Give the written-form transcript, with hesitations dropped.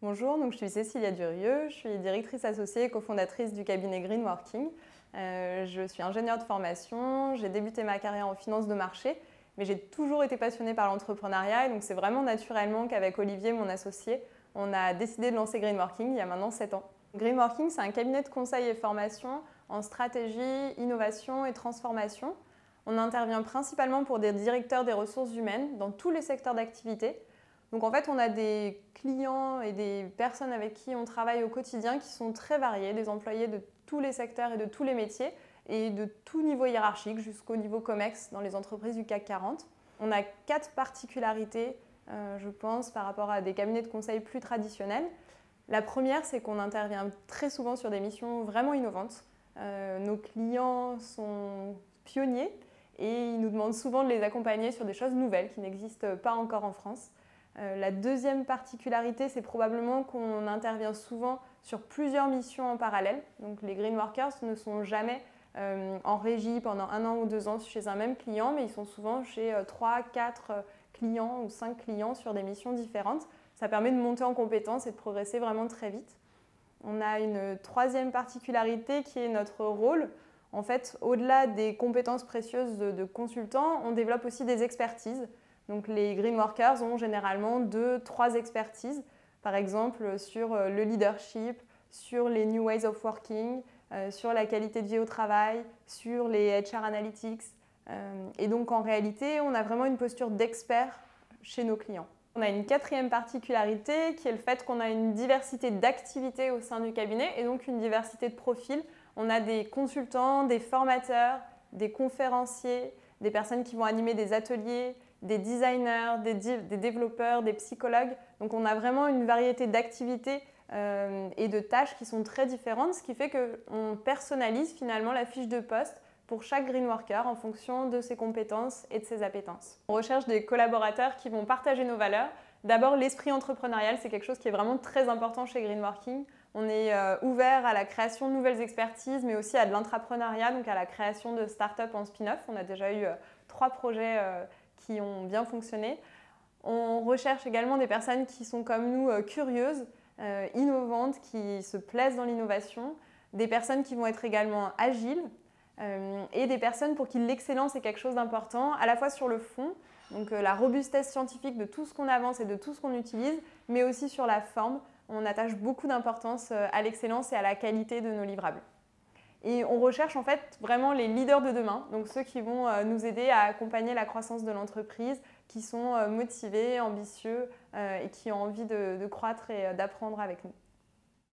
Bonjour, donc je suis Cécilia Durieux, je suis directrice associée et cofondatrice du cabinet Greenworking. Je suis ingénieure de formation, j'ai débuté ma carrière en finance de marché, mais j'ai toujours été passionnée par l'entrepreneuriat et donc c'est vraiment naturellement qu'avec Olivier, mon associé, on a décidé de lancer Greenworking il y a maintenant 7 ans. Greenworking, c'est un cabinet de conseil et formation en stratégie, innovation et transformation. On intervient principalement pour des directeurs des ressources humaines dans tous les secteurs d'activité. Donc en fait, on a des clients et des personnes avec qui on travaille au quotidien qui sont très variés, des employés de tous les secteurs et de tous les métiers et de tout niveau hiérarchique jusqu'au niveau COMEX dans les entreprises du CAC 40. On a 4 particularités, je pense, par rapport à des cabinets de conseil plus traditionnels. La première, c'est qu'on intervient très souvent sur des missions vraiment innovantes. Nos clients sont pionniers et ils nous demandent souvent de les accompagner sur des choses nouvelles qui n'existent pas encore en France. La deuxième particularité, c'est probablement qu'on intervient souvent sur plusieurs missions en parallèle. Donc les Green Workers ne sont jamais en régie pendant 1 an ou 2 ans chez un même client, mais ils sont souvent chez 3, 4 clients ou 5 clients sur des missions différentes. Ça permet de monter en compétences et de progresser vraiment très vite. On a une troisième particularité qui est notre rôle. En fait, au-delà des compétences précieuses de consultants, on développe aussi des expertises. Donc les Green Workers ont généralement 2-3 expertises, par exemple sur le leadership, sur les new ways of working, sur la qualité de vie au travail, sur les HR analytics. Et donc en réalité, on a vraiment une posture d'expert chez nos clients. On a une quatrième particularité qui est le fait qu'on a une diversité d'activités au sein du cabinet et donc une diversité de profils. On a des consultants, des formateurs, des conférenciers, des personnes qui vont animer des ateliers, des designers, des développeurs, des psychologues. Donc on a vraiment une variété d'activités et de tâches qui sont très différentes, ce qui fait qu'on personnalise finalement la fiche de poste pour chaque Green Worker en fonction de ses compétences et de ses appétences. On recherche des collaborateurs qui vont partager nos valeurs. D'abord, l'esprit entrepreneurial, c'est quelque chose qui est vraiment très important chez Greenworking. On est ouvert à la création de nouvelles expertises, mais aussi à de l'intrapreneuriat, donc à la création de start-up en spin-off. On a déjà eu 3 projets qui ont bien fonctionné. On recherche également des personnes qui sont comme nous curieuses, innovantes, qui se plaisent dans l'innovation, des personnes qui vont être également agiles et des personnes pour qui l'excellence est quelque chose d'important, à la fois sur le fond, donc la robustesse scientifique de tout ce qu'on avance et de tout ce qu'on utilise, mais aussi sur la forme. On attache beaucoup d'importance à l'excellence et à la qualité de nos livrables. Et on recherche en fait vraiment les leaders de demain, donc ceux qui vont nous aider à accompagner la croissance de l'entreprise, qui sont motivés, ambitieux et qui ont envie de croître et d'apprendre avec nous.